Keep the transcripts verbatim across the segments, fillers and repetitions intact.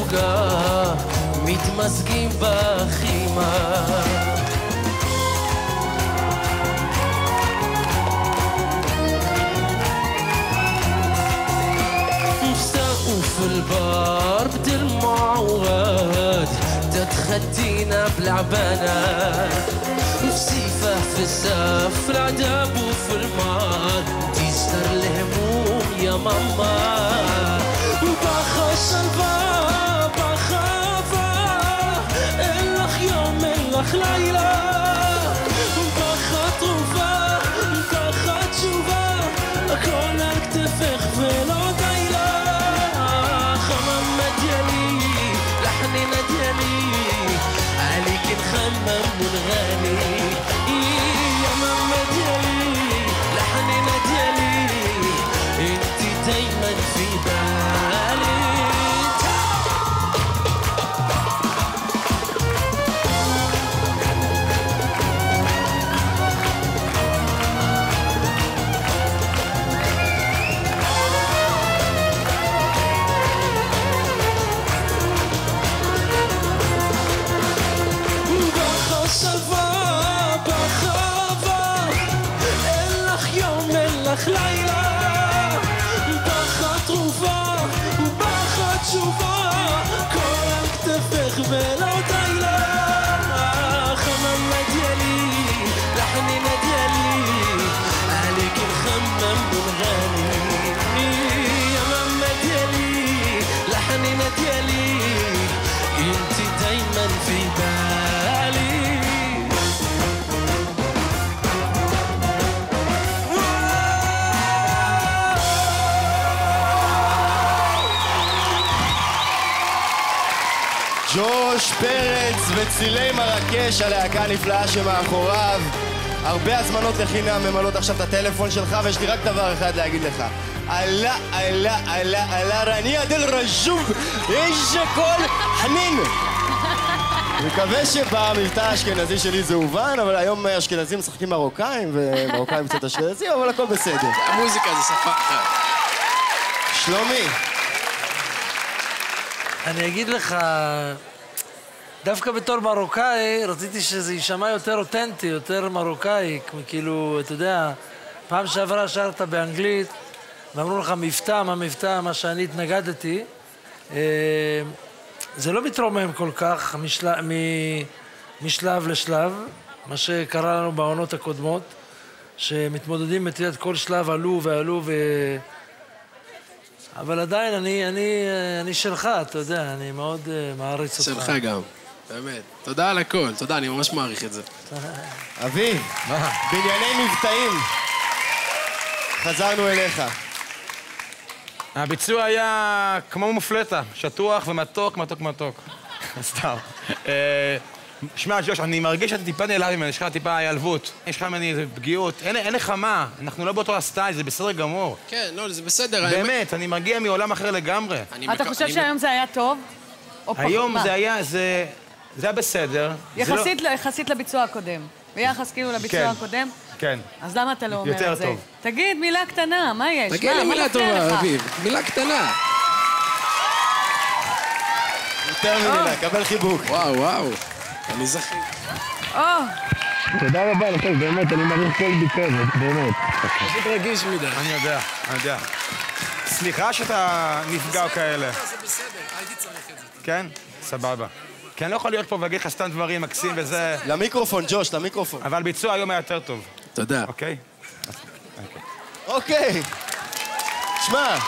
הפלוגה מתמזגים בחימה. مستقوف البار بدموع وغاد تتخدينا بالعبانات وفسيفة في الزاف العذاب وفي المار تيستر الهموم يا ماما وبخش الباب بخافة إلخ يوم إلخ ليلة وبخط وفا وبخط شوفا كونك تفخ في العديلة خمامة ديالي لحننا ديالي عليك نخمم ونغني يا ماما ديالي لحننا ديالي انتي دايما في بالي. ليلى بخط وفا وبخط شوفا كونك تفخ بالعديلة خمامة ديالي لحننا ديالي عليك نخمم ونغني يا ماما ديالي لحننا ديالي انتي دايما في بالي. ג'וש פרץ וצילי מרקש, הלהקה הנפלאה שמאחוריו. הרבה הזמנות לחינם ממלאות עכשיו את הטלפון שלך, ויש לי רק דבר אחד להגיד לך. אללה, אללה, אללה, אללה, רניה דל רג'וב, איזה קול חנין. אני מקווה שבמבטא האשכנזי שלי זה הובן, אבל היום אשכנזים משחקים מרוקאים, ומרוקאים קצת אשכנזים, אבל הכל בסדר. המוזיקה זה שפה אחת. שלומי. אני אגיד לך, דווקא בתור מרוקאי, רציתי שזה יישמע יותר אותנטי, יותר מרוקאי, כאילו, אתה יודע, פעם שעברה שרת באנגלית, ואמרו לך מבטא, מה מבטא, מה שאני התנגדתי, זה לא מתרומם כל כך משל... משלב לשלב, מה שקרה לנו בעונות הקודמות, שמתמודדים את יד כל שלב עלו ועלו ו... אבל עדיין אני, אני, אני שלך, אתה יודע, אני מאוד uh, מעריץ אותך. שלך גם, באמת. תודה על הכל, תודה, אני ממש מעריך את זה. אבי, בענייני מבטאים, חזרנו אליך. הביצוע היה כמו מופלטה, שטוח ומתוק, מתוק, מתוק. סתם. שמע, ג'וש, אני מרגיש שאתה טיפה נעלב ממני, יש לך טיפה העלבות, יש לך ממני איזו פגיעות, אין לך מה, אנחנו לא באותו הסטייל, זה בסדר גמור. כן, לא, זה בסדר. באמת, אני מגיע מעולם אחר לגמרי. אתה חושב שהיום זה היה טוב? היום זה היה, זה היה בסדר. יחסית לביצוע הקודם. ביחס כאילו לביצוע הקודם? כן. אז למה אתה לא אומר את זה? יותר טוב. תגיד, מילה קטנה, מה יש? תגיד לי מילה טובה, אביב, מילה קטנה. יותר ממילה, קבל חיבוק. וואו, וואו. אני זכי. תודה רבה לכם, באמת, אני מעריך כל ביקורת, באמת. פשוט רגיש מדי. אני יודע, אני יודע. סליחה שאתה נפגע כאלה. זה בסדר, הייתי צריך את זה. כן? סבבה. כי אני לא יכול להיות פה ולהגיד לך סתם דברים מקסים וזה... למיקרופון, ג'וש, למיקרופון. אבל ביצוע היום היה יותר טוב. תודה. אוקיי? אוקיי. שמע.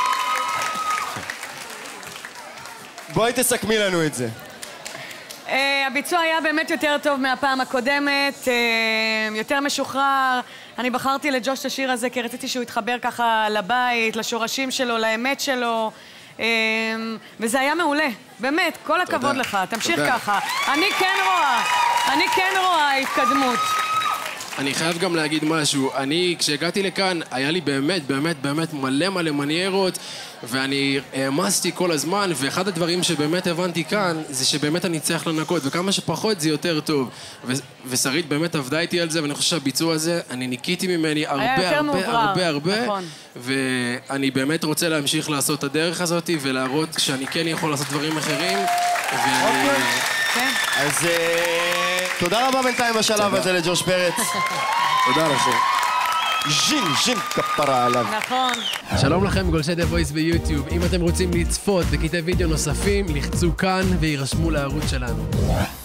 בואי תסכמי לנו את זה. הביצוע היה באמת יותר טוב מהפעם הקודמת, יותר משוחרר. אני בחרתי לג'וש את השיר הזה כי רציתי שהוא יתחבר ככה לבית, לשורשים שלו, לאמת שלו, וזה היה מעולה. באמת, כל הכבוד לך, תמשיך ככה. אני כן רואה, אני כן רואה התקדמות. אני חייב גם להגיד משהו. אני, כשהגעתי לכאן, היה לי באמת, באמת, באמת מלא מלא מניירות, ואני העמסתי כל הזמן, ואחד הדברים שבאמת הבנתי כאן, זה שבאמת אני צריך לנקות, וכמה שפחות זה יותר טוב. ו- ושרית באמת עבדה איתי על זה, ואני חושב שהביצוע הזה, אני ניקיתי ממני הרבה, הרבה, מוברר, הרבה, הרבה, נכון. ואני באמת רוצה להמשיך לעשות את הדרך הזאת, ולהראות שאני כן יכול לעשות דברים אחרים, ואני... כן. אז אה, תודה רבה בינתיים בשלב הזה לג'וש פרץ. תודה לכם. ז'ין, ז'ין כפרה עליו. נכון. שלום לכם, גולשי דה וויס ביוטיוב. אם אתם רוצים לצפות בקטעי וידאו נוספים, לחצו כאן וירשמו לערוץ שלנו.